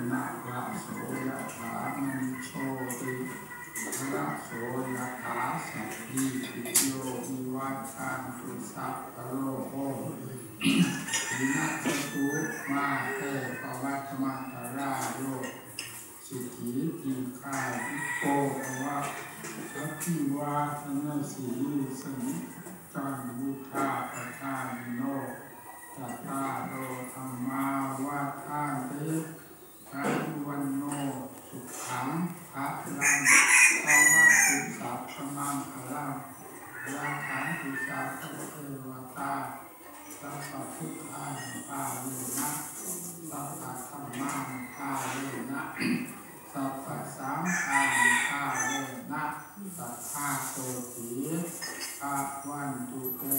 นะยะโสยะถามณิโชติยะโสยะถาสัพพิติโยวิวัชชันตุสัพพะโลกโควินาศตุมาเตปวัตมังคาราโยสุขีติคาอิโกภวะสัพพิวาทนาสีสังจังวุธาปทานิโนตัตตาโรธรรมาวัฏฐานติอายุวันโนสุขังภะลังภาวะตุสัพพมังคลังราคันตุสัพพะเทวตาสัพพะพุทธาภาเวนะสัพพะธัมมาภาเวนะสัพพะสังฆาภาเวนะสัทธาโสติอาวันตุเต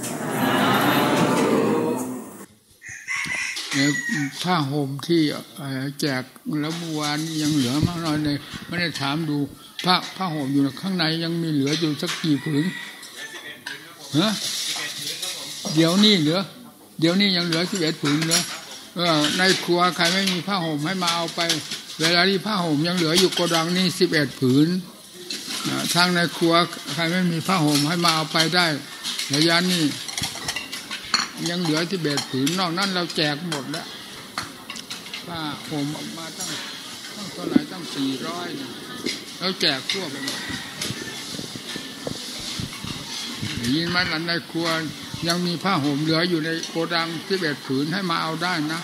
ผ้าห่มที่แจกแล้วเมื่อวานยังเหลือมากน้อยเลยไม่ได้ถามดูผ้าห่มอยู่ข้างในยังมีเหลืออยู่สักกี่ผืนเดี๋ยวนี้ยังเหลือ11 ผืนเหลือในครัวใครไม่มีผ้าห่มให้มาเอาไปเวลาที่ผ้าห่มยังเหลืออยู่โกดังนี่11 ผืนทางในครัวใครไม่มีผ้าห่มให้มาเอาไปได้ระยะนี้ยังเหลือ11 ผืนนอกนั้นเราแจกหมดแล้วผ้าห่มออกมาตั้งเท่าไหร่ตั้ง400แล้วแจกทั่วไปหมดยินไหมหลังในครัวยังมีผ้าห่มเหลืออยู่ในโกดัง11 ผืนให้มาเอาได้นะ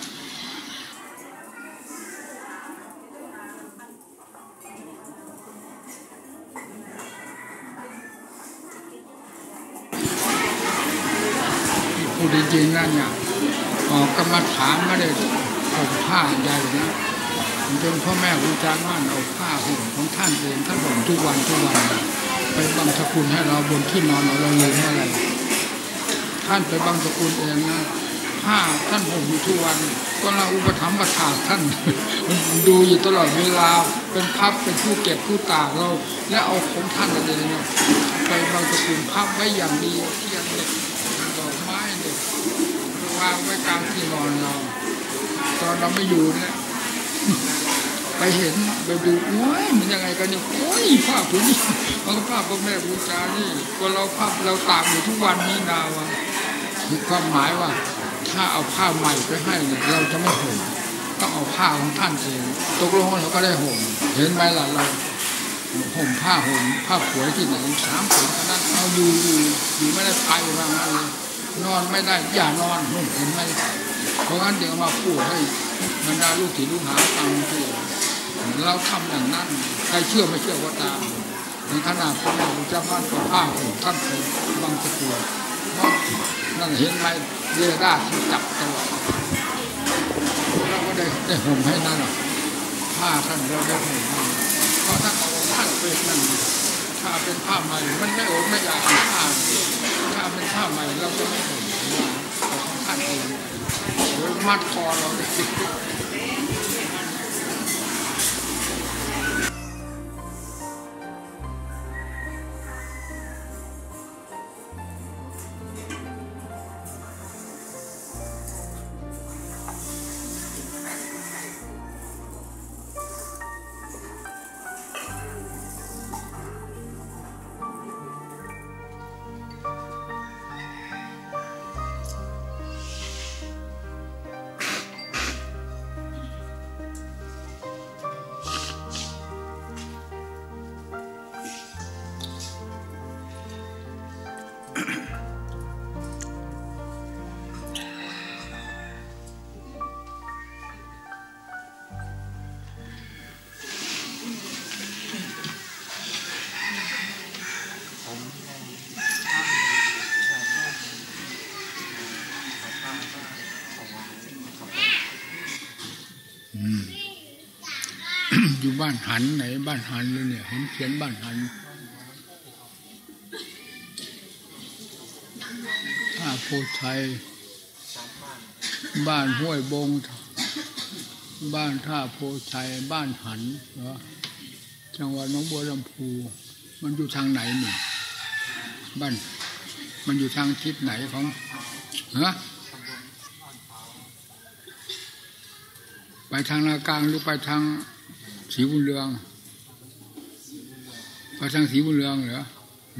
พูดจริงๆนั่นเนี่ยออกกรรมฐานไม่ได้ห่มผ้าใหญ่นะจนพ่อแม่ครูอาจารย์มั่นเอาผ้าห่มของท่านเองท่านห่มทุกวันไปบังสกุลให้เราบนที่นอนเราลืมอะไรท่านไปบังสกุลเองนะผ้าท่านห่มอยู่ทุกวันก็เราอุปถัมภ์ประทานท่านดูอยู่ตลอดเวลาเป็นพับเป็นผู้เก็บผู้ตากเราและเอาของท่านอะไรเนี่ยไปบังสกุลพับไว้อย่างดีเทียนเหล็กดอกไม้เหล็กวางไว้กลางที่นอนเราตอนเราไม่อยู่เนี่ยไปเห็นไปดูโอ้ยมันยังไงกันเนี่ยโอ้ยภาพตัวนี้มันก็ภาพพ่อแม่ครูอาจารย์นี่ก็เราภาพเราตากอยู่ทุกวันนี้นาวะมีความหมายว่าถ้าเอาผ้าใหม่ไปให้เนี่ยเราจะไม่ห่มต้องเอาผ้าของท่านเองตกลงเราก็ได้ห่มเห็นไหมล่ะเราห่มผ้าป่วยที่ไหน3 ผืนนั้นเอาอยู่ไม่ได้ไปว่างั้นเลยนอนไม่ได้อย่านอนเห็นไหมเพราะงั้นจึงเอามาพูดให้บรรดาลูกศิษย์ลูกหาฟังที่เราทำอย่างนั้นใครเชื่อไม่เชื่อก็ตามในขณะพระแม่ครูเจ้าท่านก็ผ้าห่มท่านเป็นบางสกุลนั่นเห็นไหมเรือด้าที่จับตัวเราก็ได้ห่มให้นั่นผ้าท่านเราได้ห่มเพราะถ้าเอาท่านเป็นนั่นถ้าเป็นผ้าใหม่มันไม่อดไม่อยากผ้าถ้าเป็นผ้าใหม่เราจะไม่ห่มของท่านเองโดยมัดคอเราเลยอยู่บ้านหันไหนบ้านหันเลยเนี่ยเห็นเขียนบ้านหันท่าโพชัยบ้านห้วยบงบ้านท่าโพชัยบ้านหันเหรอจังหวัดหนองบัวลำพูมันอยู่ทางไหนนี่บ้านมันอยู่ทางทิศไหนของไปทางนากลางหรือไปทางศรีบุญเรืองไปทางศรีบุญเรืองเหรอ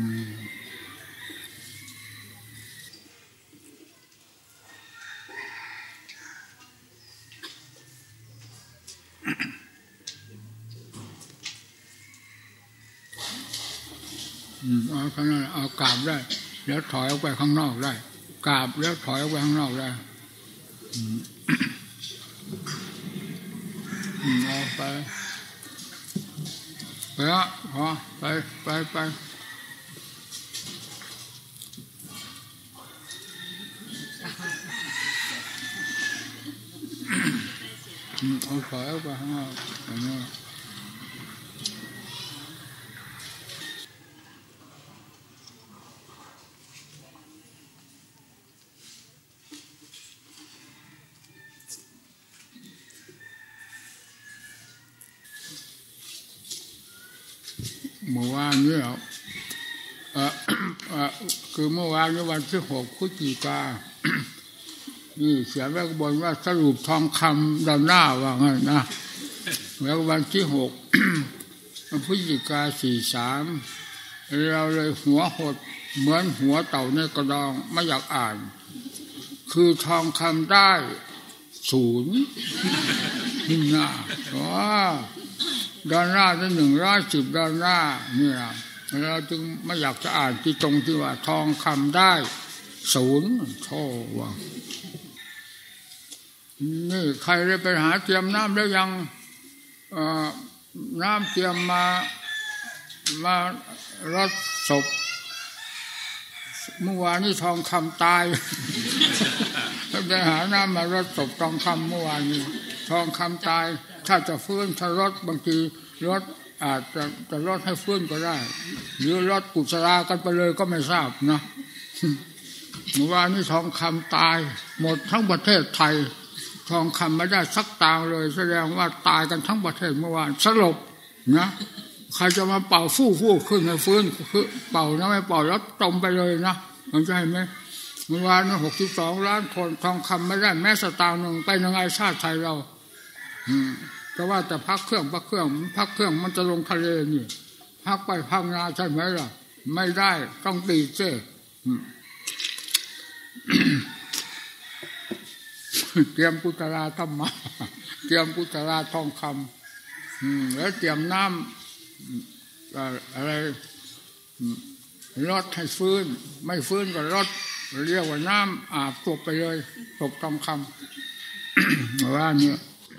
เอาข้างนอกเอากราบได้แล้วถอยออกไปข้างนอกได้กราบแล้วถอยออกไปข้างนอกได้เอาไปแล้วพอไปเอาถอยออกไปข้างนอกอย่างนี้เมื่อวานนี้คือเมื่อวานนี้วันที่6 พฤศจิกายนนี่เสียแม่ก็บอกว่าสรุปทองคำดอลลาร์ว่างั้นนะแล้ววันที่6 พฤศจิกายน 43เราเลยหัวหดเหมือนหัวเต่าในกระดองไม่อยากอ่านคือทองคำได้0นี่นะดอลลาร์ได้110 ดอลลาร์นี่นะเราจึงไม่อยากจะอ่านที่ตรงที่ว่าทองคำได้0โธ่ว่านี่ใครได้ไปหาเตรียมน้ำแล้วยังน้ำเตรียมมารดศพเมื่อวานนี้ทองคำตายไปหาน้ำมารดศพทองคำเมื่อวานนี้ทองคำตายถ้าจะฟื้นถ้ารดบางทีรดอาจจะรดให้ฟื้นก็ได้หรือรดกุศลากันไปเลยก็ไม่ทราบนะเมื่อวานนี้ทองคำตายหมดทั้งประเทศไทยทองคำไม่ได้สักตางเลยแสดงว่าตายกันทั้งประเทศเมื่อวานสลบนะใครจะมาเป่าฟู่ขึ้นให้ฟื้นคือเป่านะไม่เป่าแล้วจมไปเลยนะเข้าใจไหมเมื่อวานนี้62 ล้านคนทองคำไม่ได้แม้สตางค์หนึ่งไปยังไงชาติไทยเราแต่ว่าแต่พักเครื่องมันจะลงทะเลนี่พักไปพักนาใช่ไหมล่ะไม่ได้ต้องตีเจ้เตรียมกุศลาธรรมะเตรียมกุศลาทองคำแล้วเตรียมน้ำอะไรรดให้ฟื้นไม่ฟื้นก็รดเรียกว่าน้ำอาบตัวไปเลยตกทองคำว่าเนี่ย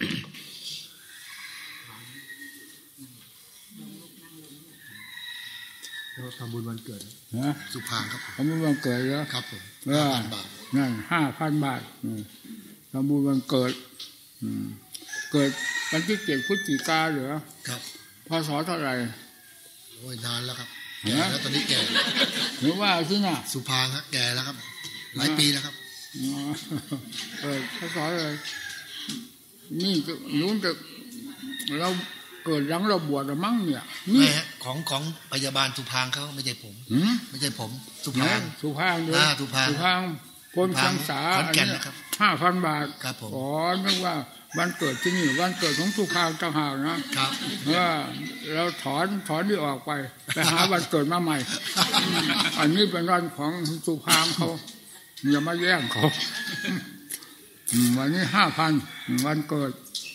เราทำบุญวันเกิดนะสุพางครับทำบุญวันเกิดแล้วครับผม5,000 บาทนั่น5,000 บาททำบุญวันเกิดเกิดวันที่7 พฤศจิกายนเหรอครับพศเท่าไหร่โอ้ยนานแล้วครับแก่แล้วตอนนี้แก่หรือว่าที่น่ะสุพางครับแก่แล้วครับหลายปีแล้วครับพศอะไรนี่นู้นจะเราเกิดหลังเราบวชมั้งเนี่ยนี่ของพยาบาลสุพางเขาไม่ใช่ผมไม่ใช่ผมสุพางสุพางด้วยสุพางพลชังษาอันนี้ 5,000 บาทครับผมอ๋อนึกว่าวันเกิดที่นี่วันเกิดของสุพางต่างหากนะครับเราถอนที่ออกไปหาวันเกิดมาใหม่อันนี้เป็นวันของสุพางเขาอย่ามาแย่งเขาวันนี้5,000วันเกิด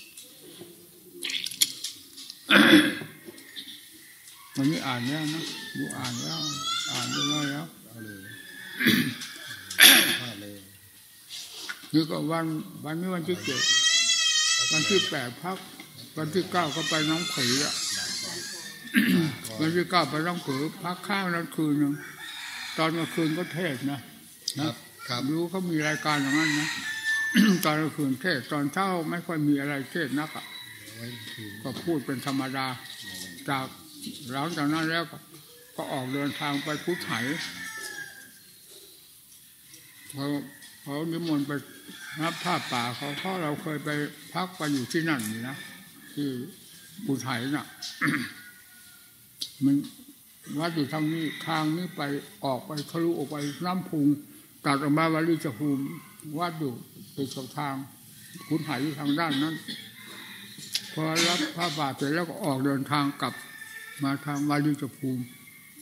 วันนี้อ่านแล้วนะดูอ่านแล้วแล้วนี่ก็วันนี้วันที่7วันที่8พักวันที่9ก็ไปน้องผือวันที่9ไปน้องผือพักข้าวนั้นคืนนึงตอนกลางคืนก็เทศนะครับรู้เขามีรายการอย่างนั้นนะตอนกลางคืนเทศตอนเช้าไม่ค่อยมีอะไรเทศนักก็พูดเป็นธรรมดาจากหลังจากนั้นแล้วก็ออกเดินทางไปพุทธไหเขานิมนต์ไปรับผ้าป่าเขาเพราะเราเคยไปพักไปอยู่ที่นั่นนี่นะที่พุทธไหน่ะ มันวัดอยู่ทางนี้ไปออกไปทะลุออกไปน้ำพุงตัดออกมาวาริจภูมิวัดอยู่ติดกับทางพุทธไหอยู่ทางด้านนั้นอรับพระบาทเสร็จแล้วก็ออกเดินทางกลับมาทางวาริจภูมิ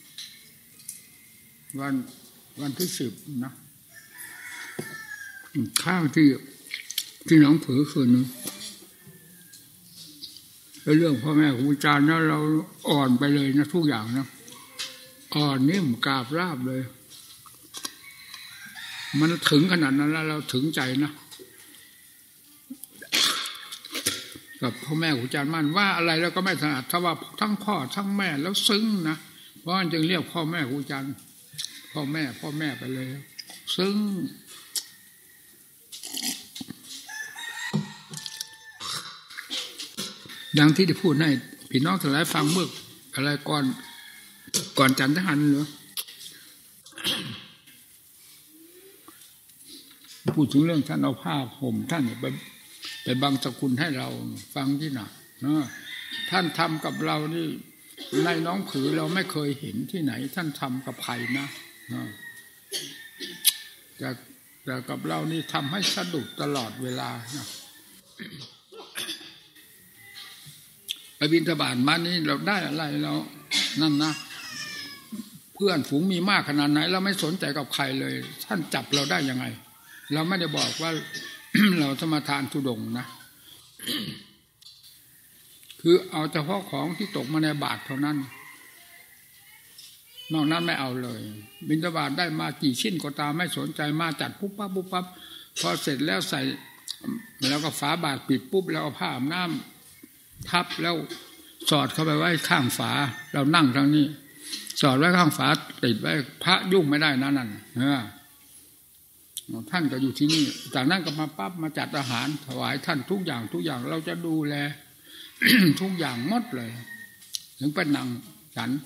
วันที่10นะข้างที่หนองผือคืนนึงเรื่องพ่อแม่ครูอาจารย์นะเราอ่อนไปเลยนะทุกอย่างนะอ่อนนิ่มกราบราบเลยมันถึงขนาดนั้นแล้วเราถึงใจนะกับพ่อแม่ครูอาจารย์มั่นว่าอะไรแล้วก็ไม่ถนัดถ้าว่าทั้งพ่อทั้งแม่แล้วซึ้งนะเพราะฉะนั้นจึงเรียกพ่อแม่ครูอาจารย์พ่อแม่ไปเลยซึ้งดังที่ได้พูดให้พี่น้องทั้งหลายฟังเมื่ออะไรก่อนจันทหันเหรอพูดถึงเรื่องท่านเอาผ้าห่มท่านไปบังสกุลให้เราฟังที่หนักท่านทำกับเรานี่ในน้องผือเราไม่เคยเห็นที่ไหนท่านทำกับใครนะแต่กับเรานี่ทำให้สะดุดตลอดเวลานะไปบิณฑบาตมานี่เราได้อะไรเรานั่นนะเพื่อนฝูงมีมากขนาดไหนเราไม่สนใจกับใครเลยท่านจับเราได้ยังไงเราไม่ได้บอกว่า เราสมาทานธุดงค์นะ คือเอาเฉพาะของที่ตกมาในบาตรเท่านั้นนอกนั้นไม่เอาเลยบิณฑบาตได้มากี่ชิ้นก็ตามไม่สนใจมาจัดปุ๊บปั๊บพอเสร็จแล้วใส่แล้วก็ฝาบาตรปิดปุ๊บแล้วเอาผ้าอาบน้ำทับแล้วสอดเข้าไปไว้ข้างฝาเรานั่งทางนี้สอดไว้ข้างฝาติดไว้พระยุ่งไม่ได้นั่นท่านก็อยู่ที่นี่จากนั้นก็มาปั๊บมาจัดอาหารถวายท่านทุกอย่างเราจะดูแล ทุกอย่างหมดเลยถึงเป็นนางฉัน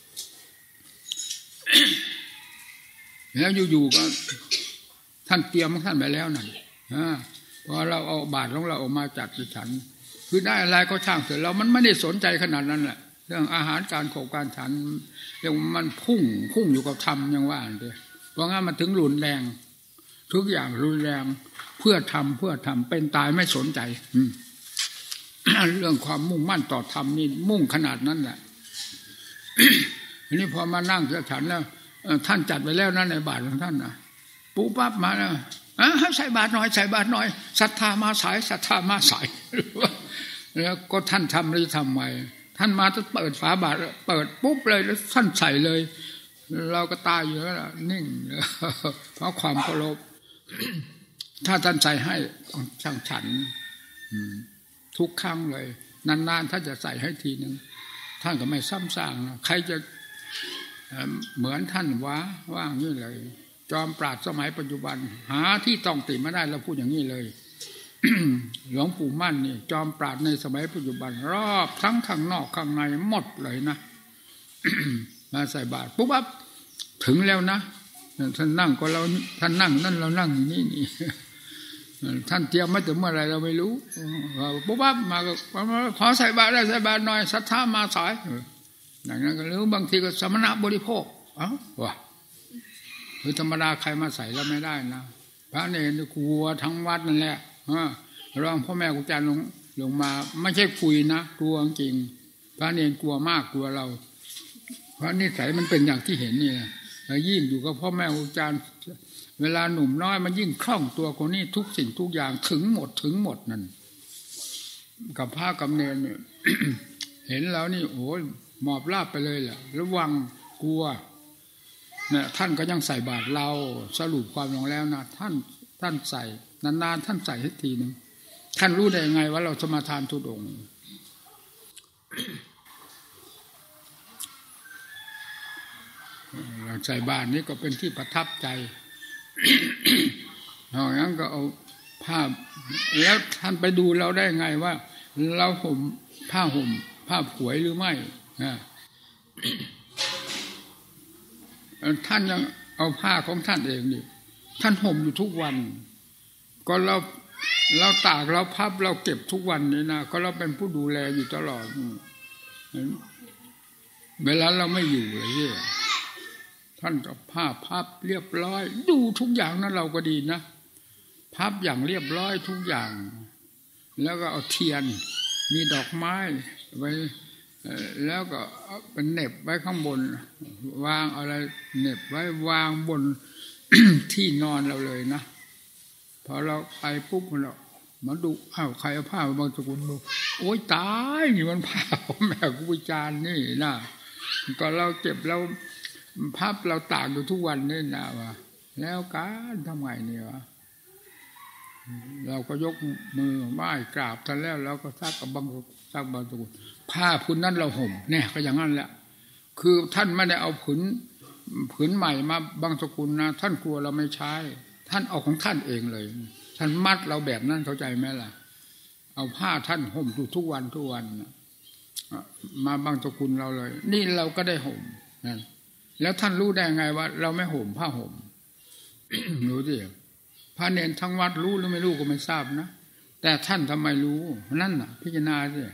แล้วอยู่ๆก็ท่านเตรียมของท่านไปแล้วนั่นพอเราเอาบาตรของเราออกมาจัดฉันคือได้อะไรก็ช่างเถอะเรามันไม่ได้สนใจขนาดนั้นแหละเรื่องอาหารการขบการฉันเรื่องมันพุ่งอยู่กับธรรมยังว่าเลยเพราะงั้นมันถึงรุนแรงทุกอย่างรุนแรงเพื่อทำเป็นตายไม่สนใจ เรื่องความมุ่งมั่นต่อธรรมนี่มุ่งขนาดนั้นแหละ อันนี้พอมานั่งฉันแล้วท่านจัดไว้แล้วนะในบาตรของท่านนะปุ๊บปั๊บมาแล้วใส่บาตรหน่อยศรัทธามาสายแล้วก็ท่านทำหรือทำไมท่านมาจะเปิดฝาบาตรเปิดปุ๊บเลยแล้วท่านใส่เลยเราก็ตายอยู่แล้วนิ่งเพราะความเคารพถ้าท่านใส่ให้ต้องช่างฉันทุกครั้งเลยนานๆถ้าจะใส่ให้ทีนึงท่านก็ไม่ซ้ำซากนะใครจะเหมือนท่านว่างนี่เลยจอมปราชญ์สมัยปัจจุบันหาที่ต้องติไม่ได้เราพูดอย่างนี้เลย หลวงปู่มั่นนี่จอมปราชญ์ในสมัยปัจจุบันรอบทั้งข้างนอกข้างในหมดเลยนะ มาใส่บาตรปุ๊บปั๊บถึงแล้วนะท่านนั่งก็เราท่านนั่งนั่นเรานั่งนี่ท่านเตรียมมาถึงเมื่อไรเราไม่รู้ปุ๊บปั๊บมาก็ขอใส่บาตรได้ใส่บาตรหน่อยศรัทธามาสายอย่างนั้นก็หรือบางทีก็สมณะบริโภคว่ะคือธรรมดาใครมาใส่แล้วไม่ได้นะพระเนรกลัวทั้งวัดนั่นแหละรองพ่อแม่ครูอาจารย์ลงมาไม่ใช่คุยนะกลัวจริงพระเนรกลัวมากกลัวเราเพราะนิสัยมันเป็นอย่างที่เห็นนี่นะยิ่งอยู่กับพ่อแม่ครูอาจารย์เวลาหนุ่มน้อยมันยิ่งคล่องตัวคนนี้ทุกสิ่งทุกอย่างถึงหมดนั่นกับพระกับเนรเนี่ย เห็นแล้วนี่โอ้ยหมอบราบไปเลยแหละระวังกลัวเนี่ยท่านก็ยังใส่บาตรเราสรุปความลงแล้วนะท่านใส่นานๆท่านใส่ให้ทีนึงท่านรู้ได้ยังไงว่าเราสมาทานธุดงค์เราใส่บาตรนี้ก็เป็นที่ประทับใจอย่างนั้นก็เอาผ้าแล้วท่านไปดูเราได้ไงว่าเราห่มผ้าผวยหรือไม่ท่านยังเอาผ้าของท่านเองนี่ท่านห่มอยู่ทุกวันก็เราตากเราพับเราเก็บทุกวันนี่นะก็เราเป็นผู้ดูแลอยู่ตลอดเวลาเราไม่อยู่เลยท่านก็ผ้าพับเรียบร้อยดูทุกอย่างนั้นเราก็ดีนะพับอย่างเรียบร้อยทุกอย่างแล้วก็เอาเทียนมีดอกไม้ไว้แล้วก็เป็นเหน็บไว้ข้างบนวางอะไรเหน็บไว้วางบน ที่นอนเราเลยนะพอเราไปปุ๊บเรามาดูอ้าวใครเอาผ้าบางสกุลดูโอ๊ยตายนี่มันผ้าของแม่ครูอาจารย์นี่นะก็เราเก็บเราพับเราตากอยู่ทุกวันนี่นะวะแล้วการทำไงเนี่ยวะเราก็ยกมือไหว้กราบท่านแล้วเราก็ซักกับบางสกุลผ้าผืนนั้นเราห่มเนี่ยก็อย่างนั้นแหละคือท่านไม่ได้เอาผืนใหม่มาบางสกุลนะท่านกลัวเราไม่ใช้ท่านเอาของท่านเองเลยท่านมัดเราแบบนั้นเข้าใจไหมล่ะเอาผ้าท่านห่มอยู่ทุกวันมาบางสกุลเราเลยนี่เราก็ได้ห่มนั่นแล้วท่านรู้ได้ไงว่าเราไม่ห่มผ้าห่ม รู้ดิพระเนรทั้งวัดรู้หรือไม่รู้ก็ไม่ทราบนะแต่ท่านทำไมรู้นั่นน่ะพิจารณาสิ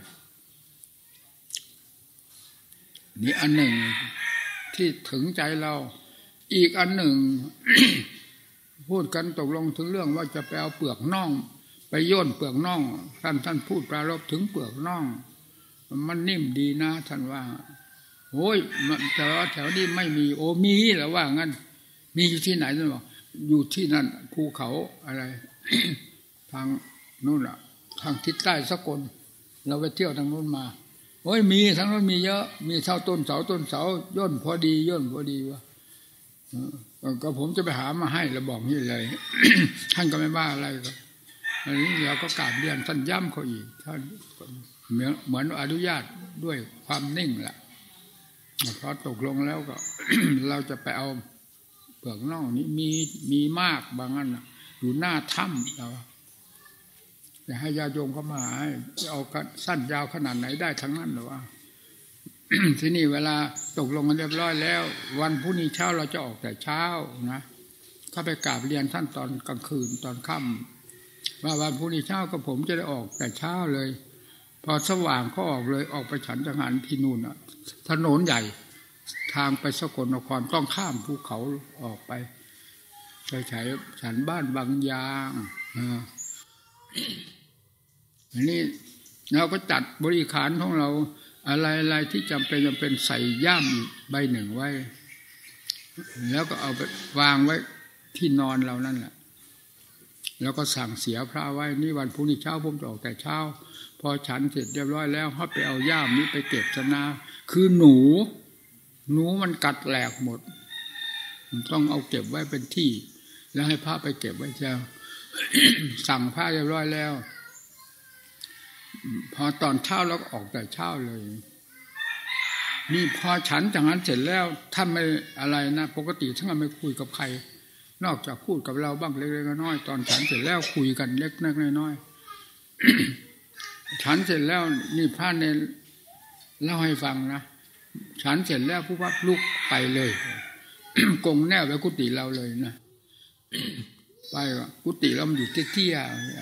นี่อันหนึ่งที่ถึงใจเราอีกอันหนึ่ง พูดกันตกลงถึงเรื่องว่าจะไปเอาเปลือกน่องไปโยนเปลือกน่องท่านพูดปรารภถึงเปลือกน่องมันนิ่มดีนะท่านว่าโอ้ยแต่ว่าแถวนี้ไม่มีโอ้มีหรือว่างั้นมีอยู่ที่ไหนท่านบอกอยู่ที่นั่นภูเขาอะไร ทางนู่นอ่ะทางทิศใต้สกลเราไปเที่ยวทางนู้นมาโอ้ยมีทั้งนั้นมีเยอะมีเท่าต้นเสาย่นพอดีวะก็ผมจะไปหามาให้แล้วบอกนี่เลย ท่านก็ไม่ว่าอะไรก็อันนี้เราก็กราบเรียนท่านย้ำเขาอีกท่านเหมือนอนุญาตด้วยความนิ่งแหละพอตกลงแล้วก็ เราจะไปเอาเปลือกน่องนี้มีมากบางอันอยู่หน้าถ้ำเราจะให้ญาติโยมเข้ามาให้เอาสั้นยาวขนาดไหนได้ทั้งนั้นหรือว่า ที่นี่เวลาตกลงกันเรียบร้อยแล้ววันพรุ่งนี้เช้าเราจะออกแต่เช้านะเข้าไปกราบเรียนท่านตอนกลางคืนตอนค่ำว่าวันพรุ่งนี้เช้าก็ผมจะได้ออกแต่เช้าเลยพอสว่างก็ออกเลยออกไปฉันจังหันที่นู่นถนนใหญ่ทางไปสกลนครต้องข้ามภูเขาออกไปใช้ฉันบ้านบางยางอันนี้เราก็จัดบริขารของเราอะไรที่จำเป็นใส่ย่ามอีกใบหนึ่งไว้แล้วก็เอาไปวางไว้ที่นอนเรานั่นแหละแล้วก็สั่งเสียพระไว้นี่วันพรุ่งนี้เช้าผมจะออกแต่เช้าพอฉันเสร็จเรียบร้อยแล้วเขาไปเอาย่ามนี้ไปเก็บซะนะคือหนูมันกัดแหลกหมดต้องเอาเก็บไว้เป็นที่แล้วให้พระไปเก็บไว้เจ้า สั่งพระเรียบร้อยแล้วพอตอนเช้าแล้วก็ออกแต่เช้าเลยนี่พอฉันจากนั้นเสร็จแล้วท่านไม่อะไรนะปกติท่านไม่คุยกับใครนอกจากพูดกับเราบ้างเล็กๆน้อยๆตอนฉันเสร็จแล้วคุยกันเล็กน้อยๆ ฉันเสร็จแล้วนี่พระเนรเล่าให้ฟังนะฉันเสร็จแล้วผู้พักลุกไปเลย กงแนวไปกุฏิเราเลยนะ ไปกุฏิเราอยู่เตี้ย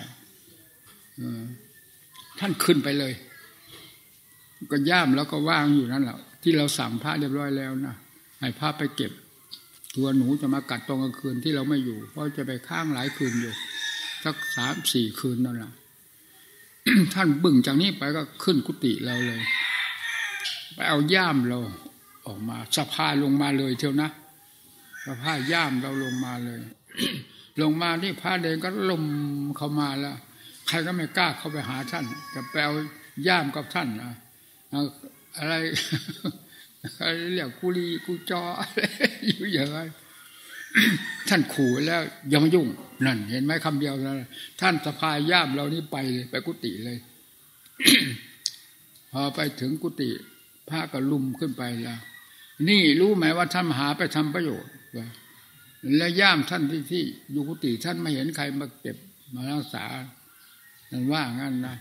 ท่านขึ้นไปเลยก็ย่ามแล้วก็ว่างอยู่นั่นแหละที่เราสั่งพระเรียบร้อยแล้วนะให้พระไปเก็บตัวหนูจะมากัดตอนกลางคืนที่เราไม่อยู่เพราะจะไปค้างหลายคืนอยู่สัก 3-4 คืนนั่นแหละ ท่านบึ่งจากนี้ไปก็ขึ้นกุฏิเราเลยไปเอาย่ามเราออกมาสะพายลงมาเลยเทียวนะสะพายย่ามเราลงมาเลย ลงมาที่พระเดนก็ลมเข้ามาแล้วใครก็ไม่กล้าเข้าไปหาท่านจะไปเอาย่ามกับท่านนะอะไร เรียกกุลีกุจออะไรอยู่อย่างไร ท่านขู่แล้วอย่ามายุ่งนั่นเห็นไหมคำเดียวนะท่านสะพายย่ามเรานี่ไปเลยไปกุฏิเลย พอไปถึงกุฏิพระก็ลุมขึ้นไปแล้วนี่รู้ไหมว่าท่านหาไปทำประโยชน์และย่ามท่านที่อยู่กุฏิท่านไม่เห็นใครมาเก็บมารักษานั่นว่างั้นนะ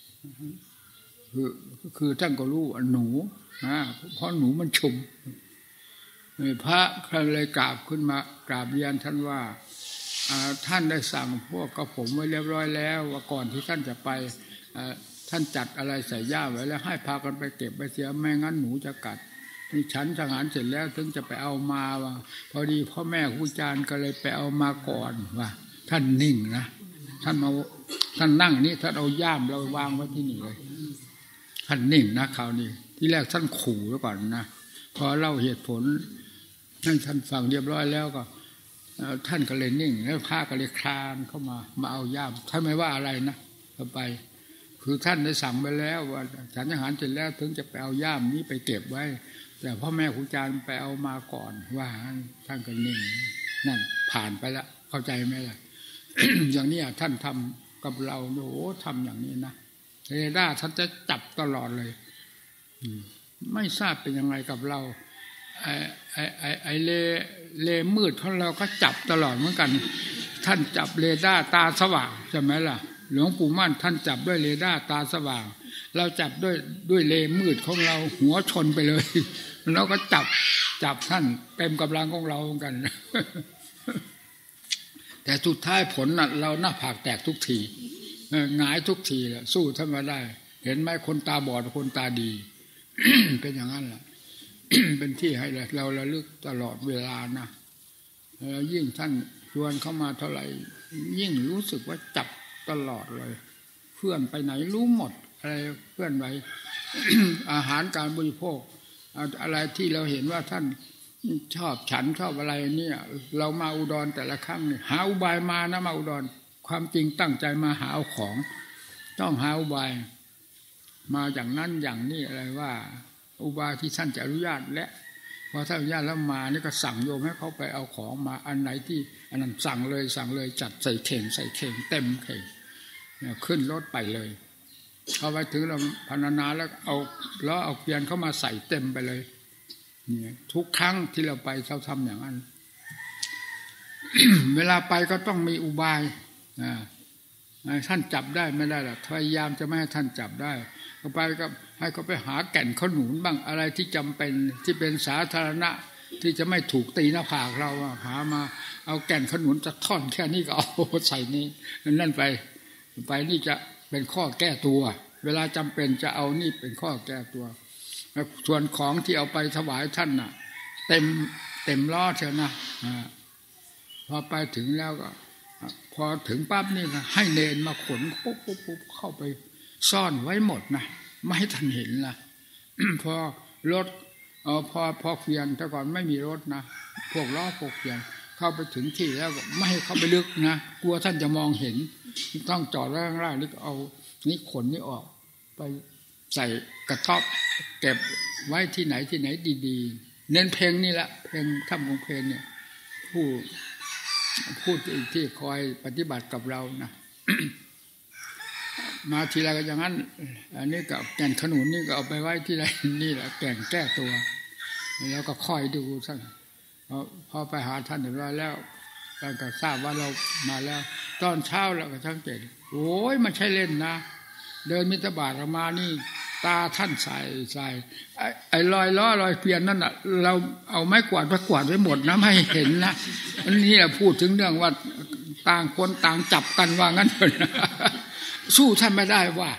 คือท่านก็รู้หนูนะเพราะหนูมันชุมพระก็เลยกราบขึ้นมากราบเรียนท่านว่าท่านได้สั่งพวกกระผมไว้เรียบร้อยแล้วว่าก่อนที่ท่านจะไปท่านจัดอะไรใส่ย่าไว้แล้วให้พากันไปเก็บไปเสียไม่งั้นหนูจะกัดนี่ฉันทหารเสร็จแล้วถึงจะไปเอามาว่าพอดีพ่อแม่ครูอาจารย์ก็เลยไปเอามาก่อนว่าท่านนิ่งนะท่านนั่งนี่ท่านเอาย่ามเราวางไว้ที่นี่เลยท่านนิ่งนะคราวนี้ที่แรกท่านขู่ไว้ก่อนนะพอเล่าเหตุผลให้ท่านฟังเรียบร้อยแล้วก็ท่านก็เลยนิ่งแล้วพระก็เลยคลานเข้ามาเอาย่ามท่านไม่ว่าอะไรนะไปคือท่านได้สั่งไปแล้วว่าฉันอาหารเสร็จแล้วถึงจะไปเอาย่ามนี้ไปเก็บไว้แต่พ่อแม่ครูอาจารย์ไปเอามาก่อนว่าท่านก็นิ่งนั่นผ่านไปแล้วเข้าใจไหมล่ะ อย่างนี้ท่านทำกับเราโอ้โหทำอย่างนี้นะเรดาร์ท่านจะจับตลอดเลยไม่ทราบเป็นยังไงกับเราไอเลมืดของเราก็จับตลอดเหมือนกันท่านจับเรดาร์ตาสว่างใช่ไหมล่ะหลวงปู่มั่นท่านจับด้วยเรดาร์ตาสว่างเราจับด้วยเลมืดของเราหัวชนไปเลยเราก็จับท่านเต็มกำลังของเราเหมือนกัน แต่สุดท้ายผลน่ะเราหน้าผากแตกทุกทีหงายทุกทีแหละสู้ท่านมาได้เห็นไหมคนตาบอดคนตาดี เป็นอย่างนั้นแหละ เป็นที่ให้เราระลึกตลอดเวลานะแล้วยิ่งท่านชวนเข้ามาเท่าไหร่ยิ่งรู้สึกว่าจับตลอดเลยเพื่อนไปไหนรู้หมดอะไรเพื่อนไว้ อาหารการบริโภคอะไรที่เราเห็นว่าท่านชอบฉันชอบอะไรเนี่ยเรามาอุดรแต่ละครั้งเนี่ยหาอุบายมานะมาอุดรความจริงตั้งใจมาหาเอาของต้องหาอุบายมาอย่างนั้นอย่างนี้อะไรว่าอุบายที่ท่านจะอนุญาตและพอท่านอนุญาตแล้วมานี่ก็สั่งโยมให้เขาไปเอาของมาอันไหนที่อันนั้นสั่งเลยจัดใส่เข่งเต็มเข่งขึ้นรถไปเลยเอาไปถึงเราพรรณนาแล้วเอาเกวียนเข้ามาใส่เต็มไปเลยนี่ทุกครั้งที่เราไปเราทำอย่างนั้น เวลาไปก็ต้องมีอุบายท่านจับได้ไม่ได้หรอกพยายามจะไม่ให้ท่านจับได้ก็ไปก็ให้เขาไปหาแก่นขนุนบ้างอะไรที่จำเป็นที่เป็นสาธารณะที่จะไม่ถูกตีหน้าผากเราหามาเอาแก่นขนุนจะท่อนแค่นี้ก็เอาใส่นี้นั่นไปนี่จะเป็นข้อแก้ตัวเวลาจำเป็นจะเอานี่เป็นข้อแก้ตัวส่วนของที่เอาไปถวายท่านน่ะเต็มล้อเชียวนะพอไปถึงแล้วก็พอถึงปั๊บนี่นะให้เนรมาขนปุ๊บเข้าไปซ่อนไว้หมดนะไม่ให้ท่านเห็นนะ พอรถพอเพียนแต่ก่อนไม่มีรถนะพวกล้อพวกเพียนเข้าไปถึงที่แล้วก็ไม่ให้เข้าไปลึกนะกลัวท่านจะมองเห็นต้องจอดไว้ข้างล่างนี่เอานี่ขนนี่ออกไปใส่กระต๊อบเก็บไว้ที่ไหนดีๆเน้นเพลงนี่แหละเพลงถ้ำของเพลงเนี่ยพูดที่คอยปฏิบัติกับเรานะ มาทีไรก็อย่างนั้นอันนี้กับแก่นขนุนนี่ก็เอาไปไว้ที่ไรนี่แหละแก่นแก้ตัวแล้วก็คอยดูท่านพอไปหาท่านเรียบร้อยแล้วเราก็ทราบว่าเรามาแล้วตอนเช้าเราก็สังเกตโอ้ยมันใช่เล่นนะเดินมิตรบาทมานี่ตาท่านใส่ไอ้ลอยล้อลอยเกวียนนั่นน่ะเราเอาไม้กวาดไว้หมดนะไม่เห็นนะอันนี้พูดถึงเรื่องว่าต่างคนต่างจับกันว่างั้นเถอะสู้ท่านไม่ได้ว่า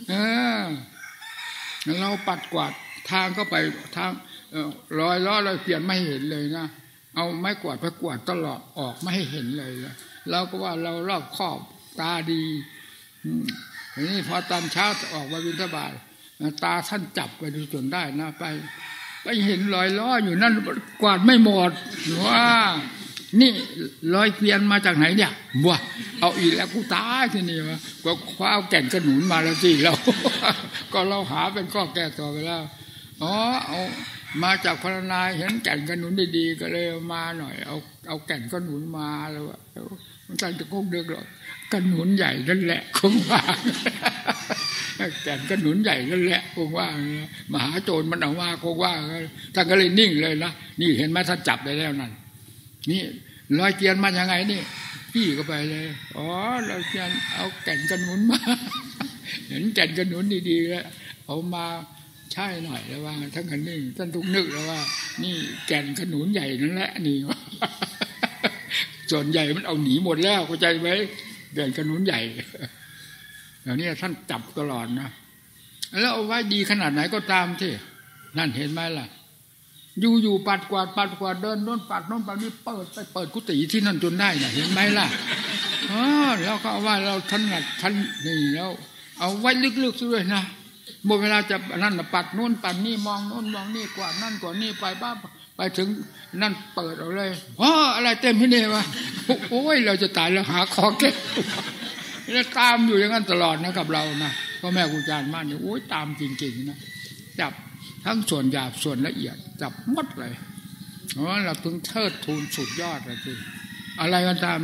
เราปัดกวาดทางก็ไปทางลอยล้อลอยเกวียนไม่เห็นเลยนะเอาไม้กวาดไปกวาดตลอดออกไม่ให้เห็นเลยเราก็ว่าเรารอบคอบตาดีทีนี้พอตอนเช้าออกมาบิณฑบาตตาท่านจับไปดูจนได้นะไปเห็นรอยล้ออยู่นั่นกวาดไม่หมดว่านี่รอยเกวียนมาจากไหนเนี่ยบ้าเอาอีกแล้วกูตายทีนี้วะก็คว้าแก่นขนุนมาแล้วสิเรา ก็เราหาเป็นข้อแก้ตัวไปแล้วเอามาจากพรรณนาเห็นแก่นขนุนดีๆก็เลยมาหน่อยเอาแก่นขนุนมาแล้วท่านจะคงเดือดหรอกขนุนใหญ่นั่นแหละคงว่าแก่นขนุนใหญ่นั่นแหละคงว่ามหาโจรมันเอาว่าคงว่าท่านก็เลยนิ่งเลยนะนี่เห็นไหมท่านจับได้แล้วนั่นนี่ลอยเกียนมายังไงนี่พี่ก็ไปเลยลอยเกียนเอาแก่นขนุนมา เห็นแก่นขนุนดีๆแล้วเอามาใช่หน่อยแล้วว่าทั้งกันนิ่งท่านทุกนึกแล้วว่านี่แก่นขนุนใหญ่นั่นแหละนี่ ส่วนใหญ่มันเอาหนีหมดแล้วเข้าใจไหมแก่นขนุนใหญ่อย่างนี้ท่านจับตลอดนะแล้วเอาไว้ดีขนาดไหนก็ตามที่นั่นเห็นไหมล่ะอยู่ปัดกวาดเดินโน่นปัดโน่นปัดนี่เปิดกุฏิที่นั่นจนได้น่ะเห็นไหมล่ะแล้วก็เอาว่าเราท่านนี่แล้วเอาไว้ลึกๆด้วยนะหมดเวลาจะนั่นปัดนู่นปัดนี่มองนู่นมองนี่กว่านั่นกว่านี่ไปบ้าไปถึงนั่นเปิดเอาเลยอะไรเต็มที่นี่วะโอ้ยเราจะตายแล้วหาคอเก็บแล้วตามอยู่อย่างนั้นตลอดนะกับเรานะพ่อแม่ครูอาจารย์มั่นเนี่ยโอ้ยตามจริงๆนะจับทั้งส่วนหยาบส่วนละเอียดจับหมดเลยเพราะเราถึงเทิดทูนสุดยอดเลยคืออะไรก็ตาม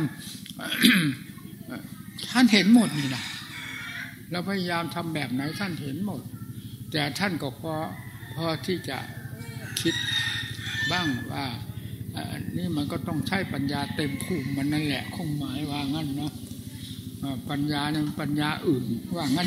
ท่านเห็นหมดนี่นะเราพยายามทำแบบไหนท่านเห็นหมดแต่ท่านก็พอที่จะคิดบ้างว่านี่มันก็ต้องใช้ปัญญาเต็มภูมิมันนั่นแหละคงหมายว่างั้นเนาะปัญญาเนี่ยปัญญาอื่นว่างั้น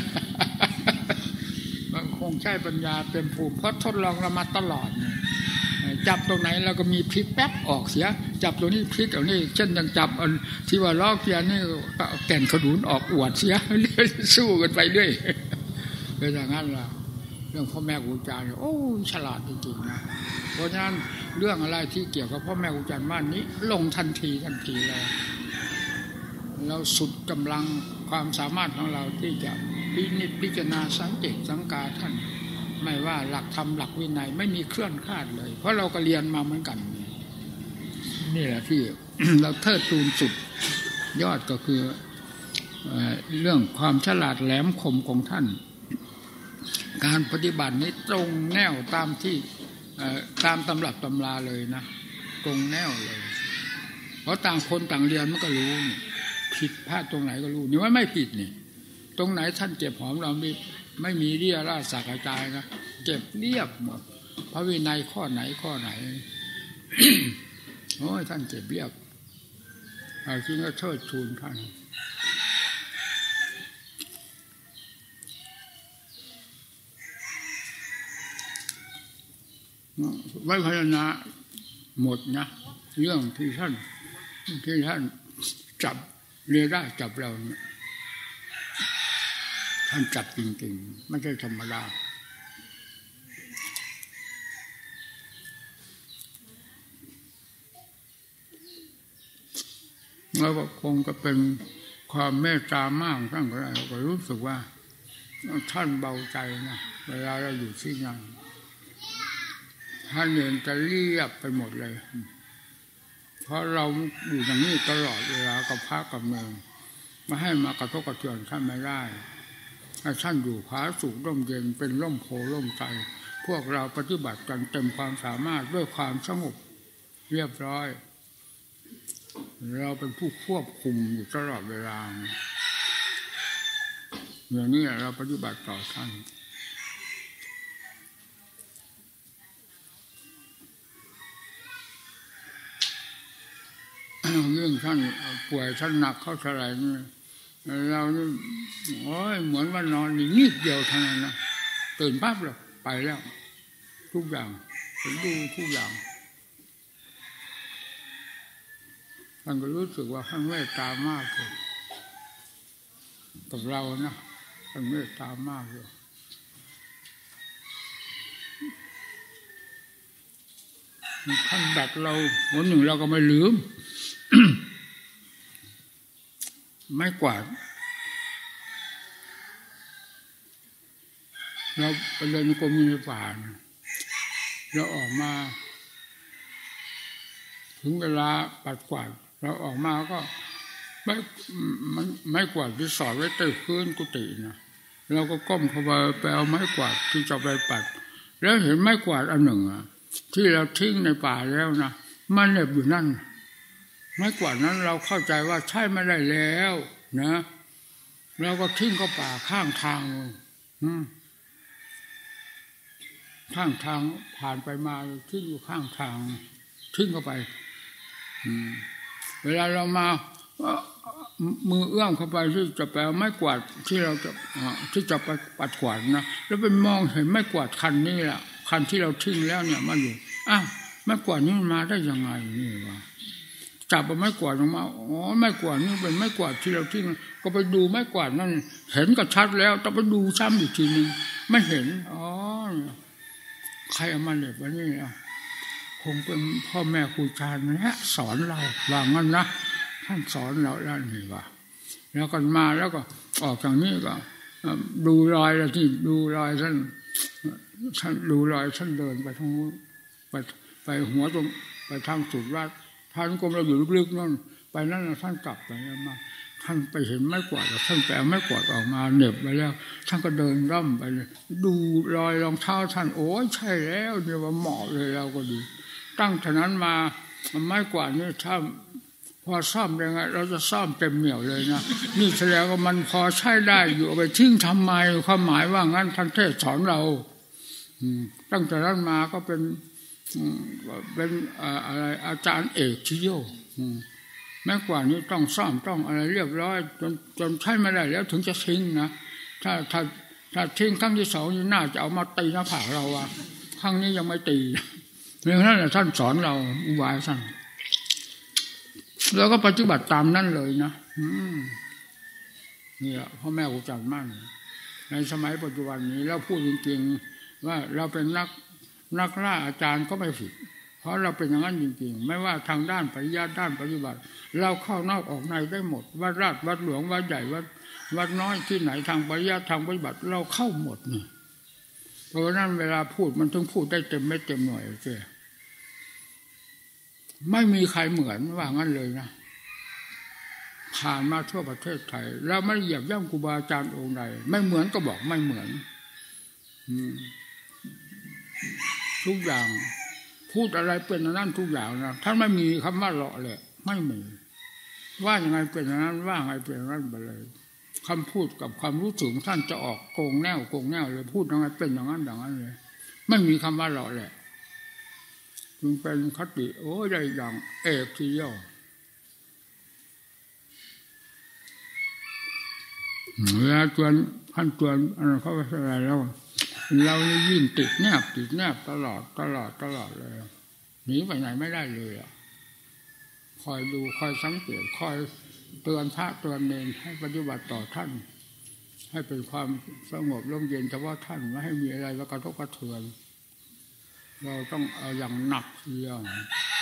มันคงใช้ปัญญาเต็มภูมิเพราะทดลองเรามาตลอดจับตรงไหนเราก็มีพลิกแป๊บออกเสียจับตรงนี้พลิกเอานี่เช่นยังจับอันที่ว่าล้อเกียร์นี่แก่นขนุนออกอวดเสียสู้กันไปด้วยเป็นอย่างนั้นล่ะเรื่องพ่อแม่ครูอาจารย์โอ้ฉลาดจริงๆนะเพราะฉะนั้นเรื่องอะไรที่เกี่ยวกับพ่อแม่ครูอาจารย์บ้านนี้ลงทันทีเลยเราสุดกำลังความสามารถของเราที่จะพิจารณาสังเกตสังกาท่านไม่ว่าหลักธรรมหลักวินัยไม่มีเคลื่อนคลาดเลยเพราะเราก็เรียนมาเหมือนกันนี่แหละที่ เราเทิดทูนสุดยอดก็คือเรื่องความฉลาดแหลมคมของท่านการปฏิบัตินี้ตรงแนวตามที่ตามตำรับตำราเลยนะตรงแนวเลยเพราะต่างคนต่างเรียนมันก็รู้ผิดพลาดตรงไหนก็รู้นี่ว่าไม่ผิดนี่ตรงไหนท่านเก็บหอมเราไม่มีเรี่ยราสักกระจายนะเก็บเรียบหมดพระวินัยข้อไหน โอ้ยท่านเก็บเรียบจริงก็เชิดชูนท่านไว้พยานาหมดนะเรื่องที่ท่านจับเรียได้จับเราเนี่ยท่านจับจริงๆไม่ใช่ธรรมดาแล้วก็คงจะเป็นความเมตตามากท่านก็ได้เราก็รู้สึกว่าท่านเบาใจนะเวลาเราอยู่ที่นั่นท่านเองจะเรียบไปหมดเลยเพราะเราอยู่อย่างนี้ตลอดเวลากับพระกับเมืองมาให้มากระทบกระเทือนท่านไม่ได้ให้ท่านอยู่ผาสุกร่มเย็นเป็นร่มโพล่มใจพวกเราปฏิบัติกันเต็มความสามารถด้วยความสงบเรียบร้อยเราเป็นผู้ควบคุมอยู่ตลอดเวลาอย่างนี้เราปฏิบัติต่อท่านเรื่องท่านป่วยท่านหนักเข้าเท่าไหร่นี่เรานี่โอ้ยเหมือนว่านอนนิดเดียวเท่านั้นนะตื่นปั๊บเลยไปแล้วทุกอย่างผมดูทุกอย่างท่านก็รู้สึกว่าท่านเมตตามากเลยกับเรานะท่านเมตตามากเลยท่านดัดเราวันหนึ่งเราก็ไม่ลืม ไม่กวาดเราไปเดินกรมในป่าเราออกมาถึงเวลาปัดกวาดเราออกมาก็ไม่กวาดที่สอดไว้ใต้พื้นกุฏินะเราก็ก้มเข้าไปเอาไม้กวาดที่จะไปปัดแล้วเห็นไม้กวาดอันหนึ่งที่เราทิ้งในป่าแล้วนะมันเหน็บอยู่นั่นไม้กวาดนั้นเราเข้าใจว่าใช้ไม่ได้แล้วนะเราก็ทิ้งเข้าป่าข้างทางข้างทางผ่านไปมาทิ้งอยู่ข้างทางทิ้งเข้าไปเวลาเรามามือเอื้อมเข้าไปที่จะไปเอาไม้กวาดที่เราจะไปปัดกวาดนะแล้วไปมองเห็นไม้กวาดคันนี้แหละคันที่เราทิ้งแล้วเนี่ยมาอยู่อ้าวไม้กวาดนี้มันมาได้ยังไงนี่วะจับเอาไม้กวาดออกมาอ๋อไม้กวาดนี่เป็นไม้กวาดที่เราทิ้งก็ไปดูไม้กวาดนั่นเห็นก็ชัดแล้วต้องไปดูซ้ำอีกทีนึงไม่เห็นอ๋อใครเอามาเหน็บไว้นี่อ่ะคงเป็นพ่อแม่ครูอาจารย์นะสอนเราว่างั้นนะท่านสอนเราแล้วนี่ว่าแล้วกันมาแล้วก็ออกจากนี้ก็ดูรอยแล้วที่ดูรอยท่านดูรอยท่านเดินไปทางนู้นไปหัวตรงไปทางสุดวัดท่านกรมเราอยู่ลึกๆนั่นไปนั่นท่านกลับไปมาท่านไปเห็นไม้กวาดท่านแปลไม้กวาดออกมาเหน็บไปแล้วท่านก็เดินร่ำไปดูรอยรองเท้าท่านโอ้ยใช่แล้วเนี่ยว่าเหมาะเลยเราก็ดีตั้งแต่นั้นมาไม้กวาดนี่ถ้าพอซ่อมยังไงเราจะซ่อมเต็มเหนี่ยวเลยนะนี่แสดงว่ามันพอใช้ได้อยู่เอาไปทิ้งทำไมความหมายว่างั้นท่านเทศสอนเราตั้งแต่นั้นมาก็เป็นอะไรอาจารย์เอกชิโยแม้กว่านี้ต้องซ่อมต้องอะไรเรียบร้อยจนใช้ไม่ได้แล้วถึงจะทิ้งนะถ้าทิ้งครั้งที่สองนี่น่าจะเอามาตีหน้าผากเราอะครั้งนี้ยังไม่ตีเรื่องนั้นแหละท่านสอนเราอุบายท่านแล้วก็ปฏิบัติตามนั้นเลยนะนี่แหละพ่อแม่ครูอาจารย์มั่นในสมัยปัจจุบันนี้แล้วพูดจริงๆว่าเราเป็นนักล่าอาจารย์ก็ไม่ผิดเพราะเราเป็นอย่างนั้นจริงๆไม่ว่าทางด้านปริยัติด้านปฏิบัติเราเข้านอกออกในได้หมดวัดราชวัดหลวงวัดใหญ่วัดน้อยที่ไหนทางปริยัติทางปฏิบัติเราเข้าหมดนี่เพราะฉะนั้นเวลาพูดมันต้องพูดได้เต็มไม่เต็มหน่วยเจ้ไม่มีใครเหมือนว่างั้นเลยนะผ่านมาทั่วประเทศไทยเราไม่เหยียบย่ำครูบาอาจารย์องค์ใดไม่เหมือนก็บอกไม่เหมือนทุกอย่างพูดอะไรเป็นนั่นทุกอย่างนะท่านไม่มีคำว่าเลาะเลยไม่มีว่าอย่างไรเป็นอย่างนั้นว่าไงเป็นอย่างนั้นไปเลยคำพูดกับความรู้สึกท่านจะออกโกงแนวเลยพูดยังไงเป็นอย่างนั้นเลยไม่มีคำว่าเลาะเลยจึงเป็นคติโอ้ได้อย่างเอกทีเดียวเวลาจวนท่านจวนเขาไปอะไรแล้วเรานี่ยิ่งติดแนบตลอดเลยหนีไปไหนไม่ได้เลยอ่ะคอยดูคอยสังเกตคอยเตือนพระเตือนเนรให้ปฏิบัติต่อท่านให้เป็นความสงบร่มเย็นเฉพาะท่านไม่ให้มีอะไรแล้วกระทบกระเทือนเราต้องเอาอย่างหนักเยี่ยม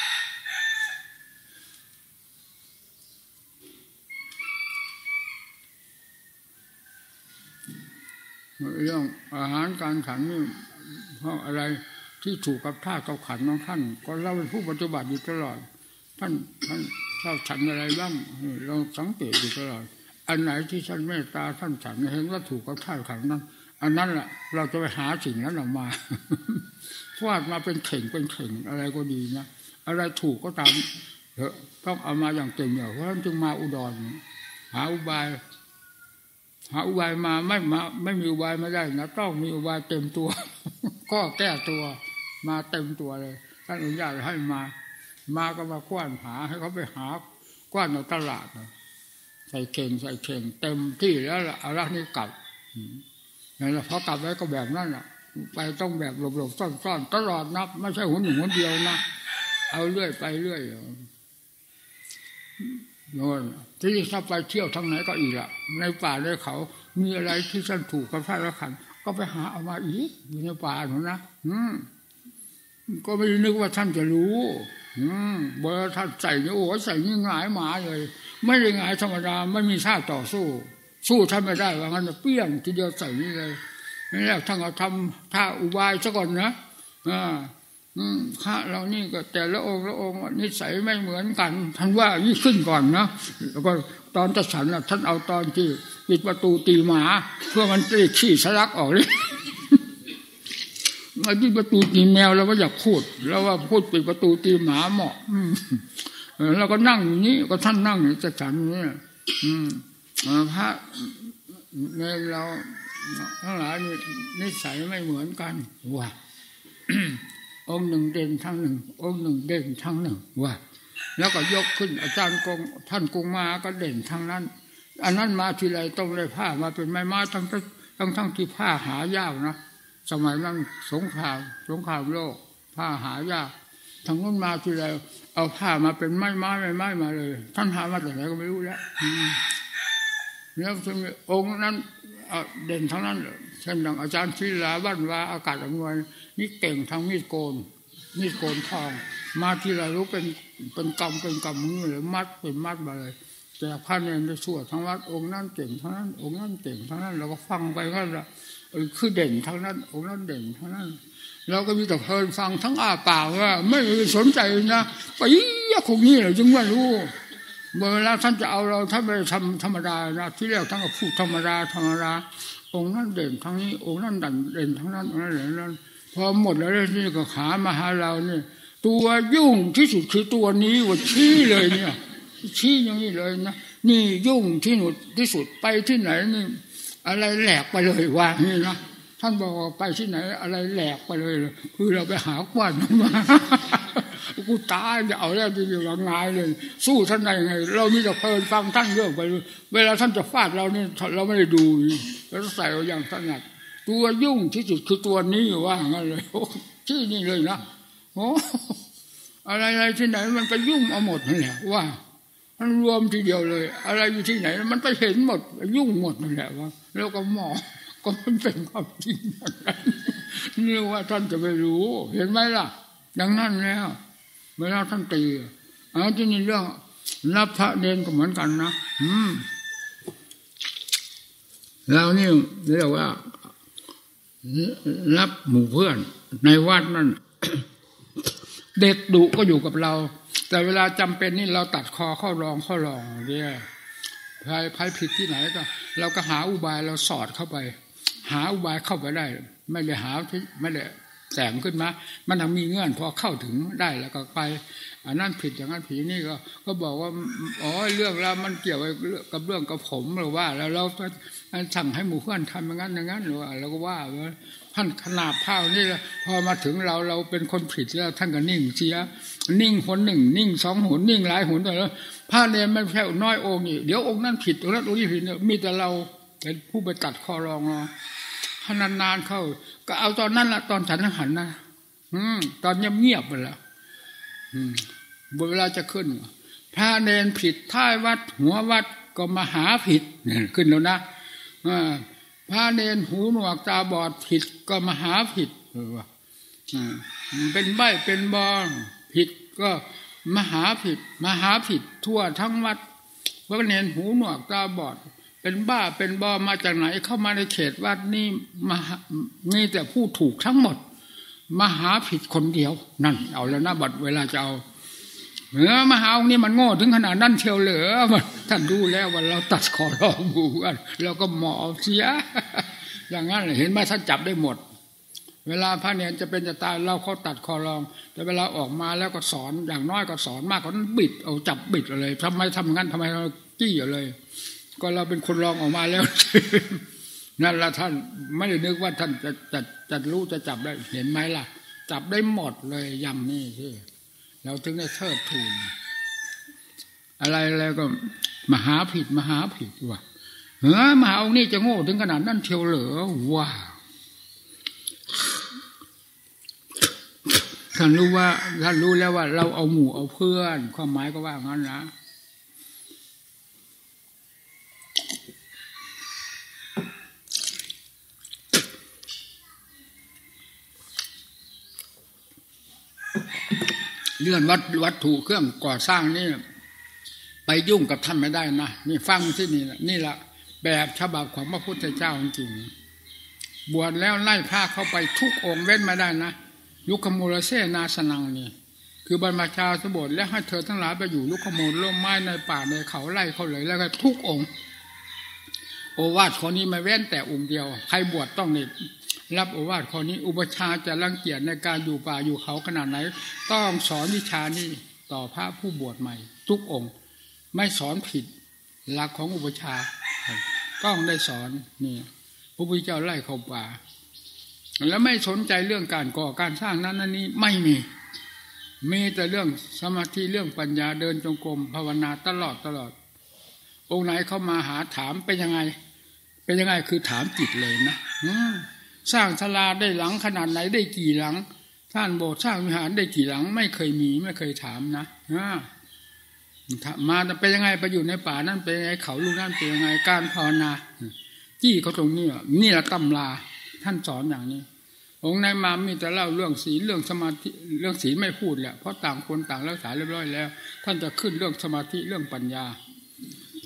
เรื่องอาหารการฉันนี่เพราะอะไรที่ถูกกับท่ากับขันของท่านก็เราเป็นผู้ปฏิบัติอยู่ตลอดท่านชอบฉันอะไรบ้างเราสังเกตอยู่ตลอดอันไหนที่ท่านเมตตาท่านฉันเห็นว่าถูกกับท่าขันนั้นอันนั้นแหละเราจะไปหาสิ่งนั้นออกมาฟาดมาเป็นเข่งอะไรก็ดีนะอะไรถูกก็ตามต้องเอามาอย่างเต็มเพราะฉะนั้นจึงมาอุดรหาอุบายมาไม่มีอุบายไม่ได้นะต้องมีอุบายเต็มตัวก็แก้ตัวมาเต็มตัวเลยท่านอนุญาตให้มาก็มากว้านหาให้เขาไปหากว้านในตลาดใส่เข่งเต็มที่แล้วเอาละนี่กลับนั่นแหละพอกลับแล้วก็แบบนั้นแหละไปต้องแบบหลบซ่อนตลอดนับไม่ใช่หนเดียวนะเอาเรื่อยไปเรื่อยโน่นที่ถ้าไปเที่ยวทางไหนก็อีกละในป่าในเขามีอะไรที่ท่านถูกกับท่านละขันก็ไปหาเอามาอีกอยู่ในป่าหนูนะก็ไม่นึกว่าท่านจะรู้เบอร์ท่านใส่เนี่ยโอ้ใส่นี่หงายหมาเลยไม่ได้หงายธรรมดาไม่มีท่าต่อสู้ท่านไม่ได้ว่างั้นเปี้ยงทีเดียวใส่นี่เลยนี่แหละท่านเอาทำท่าอุบายซะก่อนนะพระเรานี่ก็แต่ละองค์นิสัยไม่เหมือนกันท่านว่ายิ่งขึ้นก่อนนะแล้วก็ตอนจะฉันท่านเอาตอนที่ปิดประตูตีหมาเพื่อมันจะขี้สลักออกเลยมาปิดประตูตีแมวเราก็อยากพูดแล้วว่าพูดปิดประตูตีหมาเหมาะเราก็นั่งอยู่นี้ก็ท่านนั่งอยู่จะฉันนี่พระในเราทั้งหลายนิสัยไม่เหมือนกันว่าองค์หนึ่งเด่นทั้งหนึ่งองค์หนึ่งเด่นทั้งหนึ่งว่าแล้วก็ยกขึ้นอาจารย์กงท่านกงมาก็เด่นทั้งนั้นอันนั้นมาทีไรต้องได้ผ้ามาเป็นไม้มาทั้งที่ผ้าหายากนะสมัยนั้นสงครามโลกผ้าหายากทางนู้นมาทีไรเอาผ้ามาเป็นไม้มาเลยท่านหามาจากไหนก็ไม่รู้แล้วแล้วองค์นั้นเด่นทั้งนั้นเช่นดังอาจารย์ศิลาบ้านวาอากาศอำนวยนี่เก่งทางมีดโกนทองมาที่ไรรู้เป็นกำมือเลยมัดเป็นมัดมาเลยแต่พระเนรได้สวดทั้งวัดองค์นั้นเก่งทั้งนั้นองค์นั้นเก่งทั้งนั้นเราก็ฟังไปก็คือเด่นทั้งนั้นองค์นั้นเด่นทั้งนั้นเราก็มีแต่เพลินฟังทั้งอ้าปากว่าไม่สนใจนะไปคงนี้เลยจึงไม่รู้เวลาท่านจะเอาเราท่านไม่ทำธรรมดานะที่แรกท่านก็พูดธรรมดาองค์นั้นเด่นทั้งนี้องค์นั้นเด่นทั้งนั้นองค์นั้นเด่นนั้นพอหมดแล้วนี่ก็ขามาหาเราเนี่ยตัวยุ่งที่สุดคือตัวนี้ว่าชี้เลยเนี่ยชี้อย่างนี้เลยนะนี่ยุ่งที่หนุดที่สุดไปที่ไหนนี่อะไรแหลกไปเลยว่านี่นะท่านบอกไปที่ไหนอะไรแหลกไปเลยคือเราไปหากว้านมากูตายจะเอาแล้วทีเดียวง่ายเลยสู้ท่านได้ไงเรามีแต่เพลินฟังท่านเรื่องไปเวลาท่านจะฟาดเราเนี่ยเราไม่ได้ดูแล้วใส่เราอย่างถนัดตัวยุ่งที่สุดคือตัวนี้ว่างั้นเลยที่นี่เลยนะโอ้อะไรที่ไหนมันไปยุ่งเอาหมดนั่นแหละว่ามันรวมทีเดียวเลยอะไรอยู่ที่ไหนมันไปเห็นหมดยุ่งหมดนั่นแหละว่าแล้วก็หมอก็มันเป็นความจริงอย่างนั้นนี่ว่าท่านจะไปรู้เห็นไหมล่ะดังนั้นแล้วเวลาท่านตีที่นี่เรื่องรับพระเนรก็เหมือนกันนะเรานี่เรียกว่ารับหมู่เพื่อนในวัดนั่น เด็กดุก็อยู่กับเราแต่เวลาจำเป็นนี่เราตัดคอเข้ารองเนี่ยใครผิดที่ไหนก็เราก็หาอุบายเราสอดเข้าไปหาอุบายเข้าไปได้ไม่ได้หาไม่ได้แสงขึ้นมามันต้องมีเงื่อนพอเข้าถึงได้แล้วก็ไปอันนั้นผิดอย่างนั้นผิดนี่ก็บอกว่าอ๋อเรื่องแล้วมันเกี่ยวกับเรื่องกับผมหรือว่าแล้วเราสั่งให้หมู่เพื่อนทำอย่างนั้นหรือว่าเราก็ว่าท่านขนาบผ้านี่พอมาถึงเราเป็นคนผิดแล้วท่านก็นิ่งเสียนิ่งหนหนึ่งนิ่งสองหนนิ่งหลายหนแต่แล้วผ้าเนี่ยมันแค่น้อยองค์นี่เดี๋ยวองค์นั้นผิดองค์นั้นองค์นี้ผิดมีแต่เราเป็นผู้ไปตัดคอรองนานๆเข้าก็เอาตอนนั้นละตอนฉันหันนะตอนเงียบๆไปแล้วเวลาจะขึ้นพระเนรผิดท้ายวัดหัววัดก็มาหาผิดขึ้นแล้วนะพระเนรหูหนวกตาบอดผิดก็มาหาผิดเป็นใบ้เป็นบองผิดก็มาหาผิดทั่วทั้งวัดพระเนรหูหนวกตาบอดเป็นบ้าเป็นบอมาจากไหนเข้ามาในเขตวัดนี่มีแต่ผู้ถูกทั้งหมดมาหาผิดคนเดียวนั่นเอาแล้วนะบัดเวลาจะเอามหาองค์นี้มันโง่ถึงขนาดนั้นเชียวเหรอท่านรู้แล้วว่าเราตัดคอรองบูกันเราก็หมอเสียอย่างนั้นเห็นไหมท่านจับได้หมดเวลาพระเนรจะเป็นจะตายเราเขาตัดคอรองแต่เวลาออกมาแล้วก็สอนอย่างน้อยก็สอนมากกว่านั้นบิดเอาจับบิดเลยทำไมทำงั้นทำไมเราจี้เลยก็เราเป็นคนรองออกมาแล้วนั่นละท่านไม่ได้นึกว่าท่านจะรู้จะจับได้เห็นไหมล่ะจับได้หมดเลยยำนี่ที่เราถึงได้เทิดทูนอะไรก็มหาผิดว่ะมหาองค์นี้จะโง่ถึงขนาดนั้นเชียวเหรอว้าท่านรู้แล้วว่าเราเอาหมู่เอาเพื่อนความหมายก็ว่างั้นนะเรื่องวัตถุเครื่องก่อสร้างนี่ไปยุ่งกับท่านไม่ได้นะนี่ฟังที่นี่ละแบบฉบับของพระพุทธเจ้าจริงๆบวชแล้วไล่พระเข้าไปทุกองค์เว้นไม่ได้นะยุคมูลเสนาสนังนี่คือบรรพชาสบทแล้วให้เธอทั้งหลายไปอยู่ยุคมูลร่มไม้ในป่าในเขาไล่เขาเลยแล้วก็ทุกองค์โอวาทข้อนี้ไม่เว้นแต่องค์เดียวใครบวชต้องนี่รับโอวาทข้อนี้อุปชาจะรังเกียจในการอยู่ป่าอยู่เขาขนาดไหนต้องสอนวิชานี้ต่อพระผู้บวชใหม่ทุกองค์ไม่สอนผิดหลักของอุปชาต้องได้สอนนี่พระพุทธเจ้าไล่เข้าป่าแล้วไม่สนใจเรื่องการก่อการสร้างนั้นนี้ไม่มีแต่เรื่องสมาธิเรื่องปัญญาเดินจงกรมภาวนาตลอดองค์ไหนเข้ามาหาถามเป็นยังไงคือถามจิตเลยนะสร้างศาลาได้หลังขนาดไหนได้กี่หลังสร้างโบสถ์สร้างวิหารได้กี่หลังไม่เคยมีไม่เคยถามนะมาเป็นยังไงไปอยู่ในป่านั่นเป็นยังไงเขาลูกนั่นเป็นยังไงการภาวนาจี้เขาตรงนี้นี่แหละตำราท่านสอนอย่างนี้องค์ไหนมามีแต่เล่าเรื่องศีลเรื่องสมาธิเรื่องศีลไม่พูดแหละเพราะต่างคนต่างรักษาเรียบร้อยแล้วท่านจะขึ้นเรื่องสมาธิเรื่องปัญญา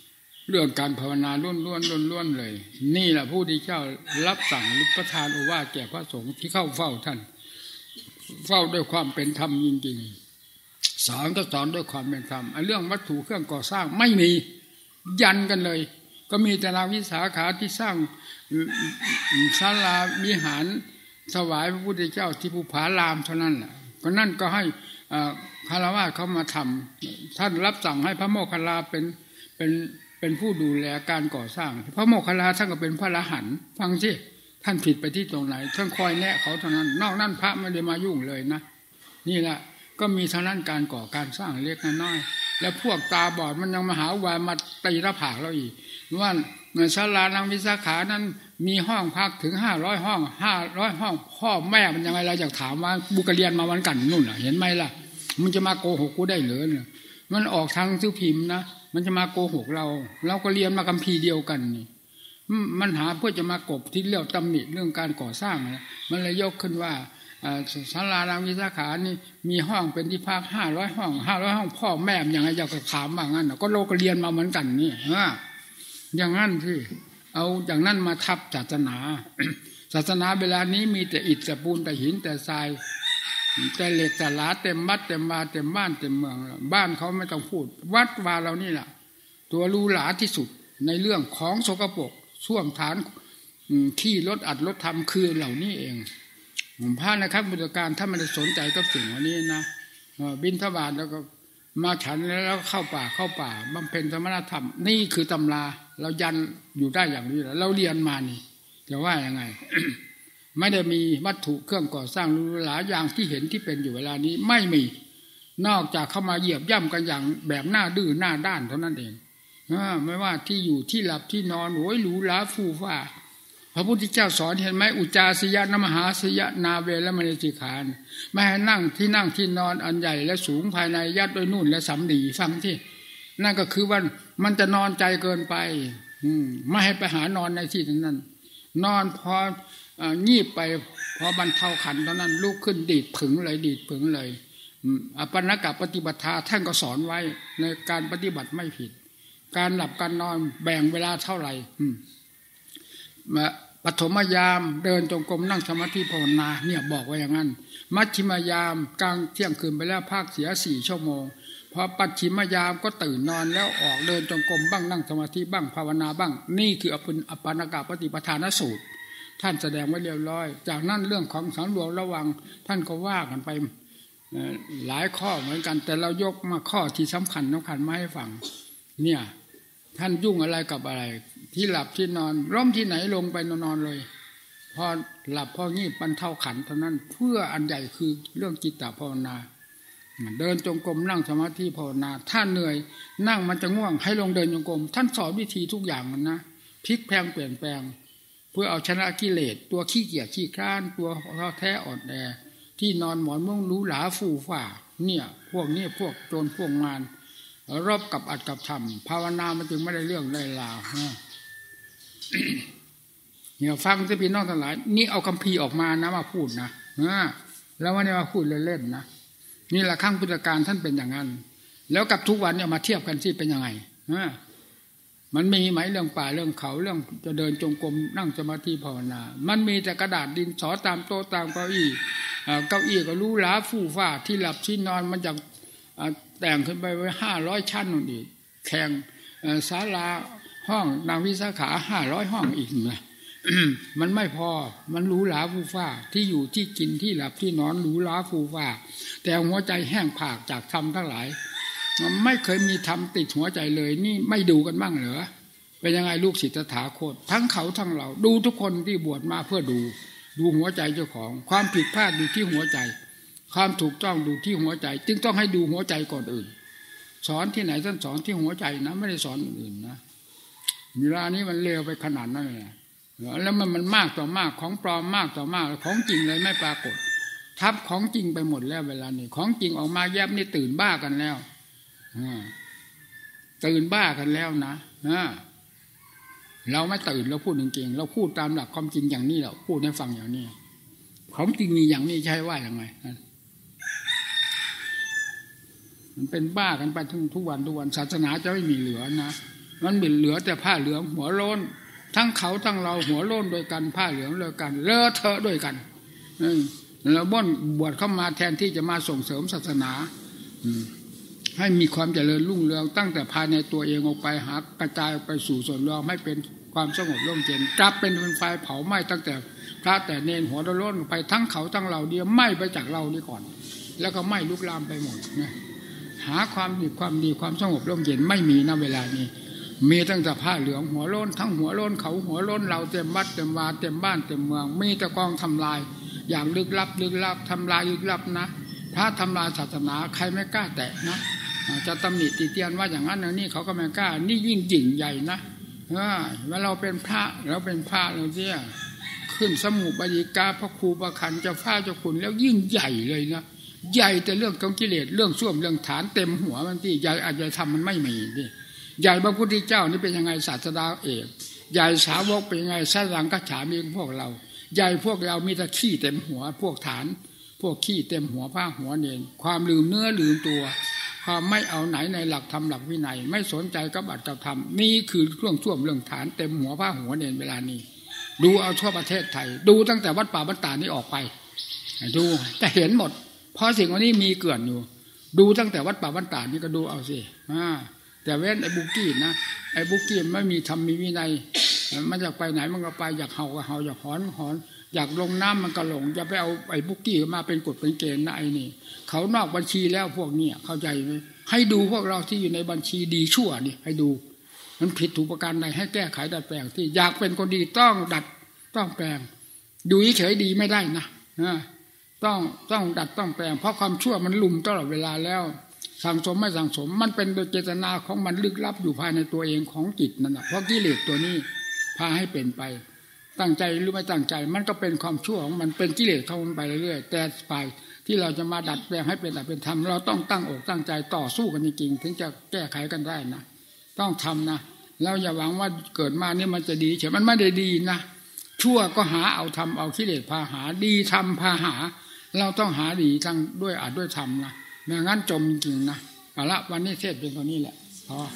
เรื่องการภาวนาล้วนเลยนี่แหละผู้ที่เจ้ารับสั่งหรือประทานโอวาทแก่พระสงฆ์ที่เข้าเฝ้าท่านเฝ้าด้วยความเป็นธรรมจริงๆสอนก็สอนด้วยความเป็นธรรมเรื่องวัตถุเครื่องก่อสร้างไม่มียันกันเลยก็มีแต่นางวิสาขาที่สร้างศาลาวิหารถวายพระพุทธเจ้าที่ภูผารามเท่านั้นแหละก็นั่นก็ให้คารวะเขามาทำท่านรับสั่งให้พระโมคคัลลาเป็นผู้ดูแลการก่อสร้างพระโมคคัลลาท่านก็เป็นพระอรหันต์ฟังสิท่านผิดไปที่ตรงไหนท่านคอยแนะเขาเท่านั้นนอกนั้นพระไม่ได้มายุ่งเลยนะนี่แหละก็มีเท่านั้นการก่อการสร้างเล็กน้อยแล้วพวกตาบอดมันยังมาหาวายมาตีหน้าผากเราอีกว่าในศาลานางวิสาขานั้นมีห้องพักถึง500 ห้องพ่อแม่มันยังไงเราอยากถามว่าบุกเรียนมาวันกันนู่นเห็นไหมล่ะมันจะมาโกหกกูได้หรือเนี่ยมันออกทางซื้อพิมพ์นะมันจะมาโกหกเราก็เรียนมาคัมภีร์เดียวกันนี่มันหาเพื่อจะมากบที่เรื่องตำหนิเรื่องการก่อสร้างนะมันเลยยกขึ้นว่าศาลานางวิสาขานี่มีห้องเป็นที่พัก500 ห้องพ่อแม่ยังไงอยากถามว่างั้นก็โลกเรียนมาเหมือนกันนี่อย่างนั้นที่เอาอย่างนั้นมาทับศาสนา ศาสนาเวลานี้มีแต่อิฐแต่ปูนแต่หินแต่ทรายแต่เหล็กแต่หลาเต็มวัดเต็มบาเต็มบ้านเต็มเมืองบ้านเขาไม่ต้องพูดวัดวาเรานี่แหละตัวรูหลาที่สุดในเรื่องของสกปรกส้วมฐานที่รถอัดรถทำคือเหล่านี้เองผมพระนะครับบุตรการถ้ามันจะสนใจกับสิ่งเหล่านี้นะบิณฑบาตแล้วก็มาฉันแล้วเข้าป่าบำเพ็ญสมณธรรมนี่คือตำราเรายันอยู่ได้อย่างนี้เราเรียนมานี่จะว่ายังไง ไม่ได้มีวัตถุเครื่องก่อสร้างหรูหราอย่างที่เห็นที่เป็นอยู่เวลานี้ไม่มีนอกจากเข้ามาเหยียบย่ำกันอย่างแบบหน้าดื้อหน้าด้านเท่านั้นเองไม่ว่าที่อยู่ที่หลับที่นอนโอ้ยหรูหราฟูฟ้าพระพุทธเจ้าสอนเห็นไหมอุจจาสยนมหาสยนาเวรมณีจิขานไม่ให้นั่งที่นอนอันใหญ่และสูงภายในยัดด้วยนุ่นและสำลีฟังที่นั่นก็คือว่ามันจะนอนใจเกินไปไม่ให้ไปหานอนในที่นั้นนอนพองีบไปพอบรรเทาขันเท่านั้นลุกขึ้นดีดผึ่งเลยอปนกปฏิบัติท่านก็สอนไว้ในการปฏิบัติไม่ผิดการหลับการนอนแบ่งเวลาเท่าไหร่ปฐมยามเดินจงกรมนั่งสมาธิภาวนาเนี่ยบอกไว้อย่างนั้นมัชฌิมยามกลางเที่ยงคืนไปแล้วภาคเสีย4 ชั่วโมงพอปัจฉิมยามก็ตื่นนอนแล้วออกเดินจงกรมบ้างนั่งสมาธิบ้างภาวนาบ้างนี่คืออปนกปฏิปทานสูตรท่านแสดงไว้เรียบร้อยจากนั้นเรื่องของสังรวมระวังท่านก็ว่ากันไปหลายข้อเหมือนกันแต่เรายกมาข้อที่สำคัญมาให้ฟังเนี่ยท่านยุ่งอะไรกับอะไรที่หลับที่นอนร่มที่ไหนลงไปนอนเลยพอหลับพองีบบรรเทาขันเท่านั้นเพื่ออันใหญ่คือเรื่องจิตตภาวนาเดินจงกรมนั่งสมาธิภาวนาถ้าเหนื่อยนั่งมันจะง่วงให้ลงเดินจงกรมท่านสอนวิธีทุกอย่างมันนะพลิกแพลงเปลี่ยนแปลงเพื่อเอาชนะกิเลสตัวขี้เกียจขี้คร้านตัวแท้อ่อนแอที่นอนหมอนมุ้งรู้หลาฟูฝ่าเนี่ยพวกนี้พวกโจรพวกมารรบกับอัดกับทำภาวนามันจึงไม่ได้เรื่องได้ราวเนี่ยฟังจะพี่น้องทั้งหลายนี่เอาคัมภีร์ออกมานะมาพูดนะแล้วไม่ได้มาพูดเล่นๆนะนี่แหละขั้งพุทธการท่านเป็นอย่างนั้นแล้วกับทุกวันเนี่ยมาเทียบกันสิเป็นยังไงมันมีไหมเรื่องป่าเรื่องเขาเรื่องจะเดินจงกรมนั่งสมาธิภาวนามันมีแต่กระดาษดินสอตามโต๊ะตามเก้าอี้ก็รู้หลาฟูฟ้าที่หลับที่นอนมันจะแต่งขึ้นไปไว้500 ชั้นนู่นอีกแข่งศาลาห้องนางวิสาขา500 ห้องอีกนะมันไม่พอมันรู้หลาฟูฟ้าที่อยู่ที่กินที่หลับที่นอนรู้หลาฟูฟ้าแต่หัวใจแห้งผากจากธรรมทั้งหลายมันไม่เคยมีธรรมติดหัวใจเลยนี่ไม่ดูกันบ้างเหรอเป็นยังไงลูกศิษย์ตถาคตทั้งเขาทั้งเราดูทุกคนที่บวชมาเพื่อดูหัวใจเจ้าของความผิดพลาดดูที่หัวใจความถูกต้องดูที่หัวใจจึงต้องให้ดูหัวใจก่อนอื่นสอนที่ไหนท่านสอนที่หัวใจนะไม่ได้สอนอื่นนะเวลานี้มันเลวไปขนาดนั้นเลยแล้วมันมากต่อมากของปลอมมากต่อมากของจริงเลยไม่ปรากฏทับของจริงไปหมดแล้วเวลานี้ของจริงออกมาแยบนี่ตื่นบ้ากันแล้วตื่นบ้ากันแล้วนะเราไม่ตื่นเราพูดจริงๆเราพูดตามหลักความจริงอย่างนี้เราพูดให้ฟังอย่างนี้ของจริงมีอย่างนี้ใช่ว่าอย่างไงมันเป็นบ้ากันไปทุกวันศาสนาจะไม่มีเหลือนะมันบินเหลือแต่ผ้าเหลืองหัวโล้นทั้งเขาทั้งเราหัวโล้นโดยกันผ้าเหลืองเลยกันเลอะเทอะด้วยกันแล้วบ่นบวชเข้ามาแทนที่จะมาส่งเสริมศาสนาให้มีความเจริญรุ่งเรืองตั้งแต่ภายในตัวเองออกไปหากระจายไปสู่ส่วนรวมให้เป็นความสงบร่มเย็นกลับเป็นไฟเผาไหม้ตั้งแต่พระแต่เนรหัวโล้นไปทั้งเขาทั้งเราเดียวไหม้ไปจากเรานี่ก่อนแล้วก็ไหม้ลุกลามไปหมดนะหาความดีความสงบร่มเย็นไม่มีณเวลานี้มีตั้งแต่ผ้าเหลืองหัวโล้นทั้งหัวโล้นเขาหัวโล้นเราเต็มวัดเต็มวาเต็มบ้านเต็มเมืองมีแต่กองทำลายอย่างลึกลับทำลายลึกลับนะพระทำลายศาสนาใครไม่กล้าแตะนะจะตำหนิติเตียนว่าอย่างนั้นอย่างนี้เขาก็ไม่กล้านี่ยิ่งใหญ่นะว่าเราเป็นพระเราเนี่ยขึ้นสมุปยิกาพระครูประคันเจ้าฟ้าเจ้าคุณแล้วยิ่งใหญ่เลยนะใหญ่แต่เรื่องของกิเลสเรื่องส้วมเรื่องฐานเต็มหัวมันที่ใหญ่อาจจะทำมันไม่มีนี่ใหญ่พระพุทธเจ้านี่เป็นยังไงศาสดาเอกใหญ่สาวกเป็นยังไงสร้างกัจฉามีพวกเราใหญ่พวกเรามีแต่ขี้เต็มหัวพวกฐานพวกขี้เต็มหัวผ้าหัวเนรความลืมเนื้อลืมตัวความไม่เอาไหนในหลักธรรมหลักวินัยไม่สนใจกับอัตถธรรมนี่คือเรื่องส้วมเรื่องฐานเต็มหัวผ้าหัวเนรเวลานี้ดูเอาทั่วประเทศไทยดูตั้งแต่วัดป่าบ้านตานี้ออกไปดูจะเห็นหมดเพราะสิ่งวันนี้มีเกลื่อนอยู่ดูตั้งแต่วัดป่าบ้านตานี่ก็ดูเอาสิแต่เว้นไอ้บุกี้นะไอ้บุกี้ไม่มีธรรมมีวินัยมันอยากไปไหนมันก็ไปอยากเห่าก็เห่าอยากหอนอยากลงน้ำมันก็ลงจะไปเอาไอ้บุกี้มาเป็นกฎเป็นเกณฑ์นะไอ้นี่เขานอกบัญชีแล้วพวกนี้เข้าใจไหมให้ดูพวกเราที่อยู่ในบัญชีดีชั่วนี่ให้ดูมันผิดถูกประการใดให้แก้ไขดัดแปลงที่อยากเป็นคนดีต้องดัดต้องแปลงดูเฉยดีไม่ได้นะต้องดัดต้องแปลงเพราะความชั่วมันลุมตลอดเวลาแล้วสั่งสมไม่สั่งสมมันเป็นโดยเจตนาของมันลึกลับอยู่ภายในตัวเองของจิตนั่นแหละเพราะกิเลสตัวนี้พาให้เป็นไปตั้งใจหรือไม่ตั้งใจมันก็เป็นความชั่วของมันเป็นกิเลสเข้ามันไปเรื่อยๆแต่ฝ่ายที่เราจะมาดัดแปลงให้เป็นเป็นธรรมเราต้องตั้งอกตั้งใจต่อสู้กันจริงๆถึงจะแก้ไขกันได้นะต้องทำนะเราอย่าหวังว่าเกิดมานี่มันจะดีเฉยมันไม่ได้ดีนะชั่วก็หาเอาทำเอากิเลสพาหาดีทำพาหาเราต้องหาดีทั้งด้วยอาจด้วยธรรมนะไม่งั้นจมจริงๆนะเอาละวันนี้เทศเป็นตัวนี้แหละพอ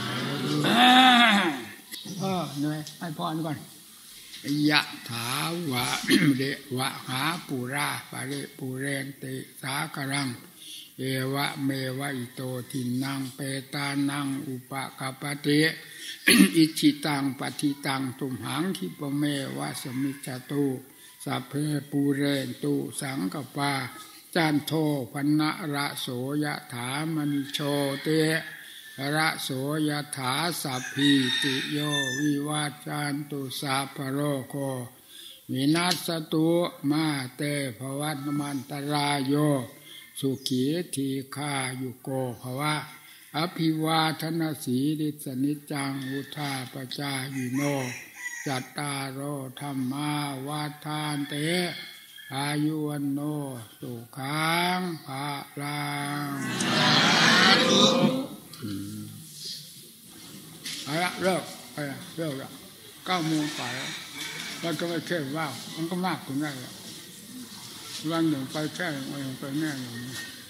เหนื่อยให้พรก่อนยะถาวะเดวะหาปุราปะเรปุเรนติสากรังเอวะเมวะอิโตทินังเปตานังอุปกปปติอิจิตังปฏิตังตุมหังคิปเมวะสมิจจตุสัพเพปุเรนตุสังกปาจันโทปนะระโสยถามณิโชเตระโสยถาสัพพิติโยวิวัจจันตุสัพพโรโควินัสตุมาเตภวัตมันตรายโยสุขีทีฆายุโกภวะอภิวาทนาสีริสนิจังอุทาปจายิโนจัตตารโอธรรมาวาทานเตอายุวันโนสุขังภะลังเอาละเลิกละ9 โมงไปแล้วก็ไม่เทศว่ามันก็มากกว่านั้นวันหนึ่งไปแค่วันหนึ่งไปแน่หนึ่ง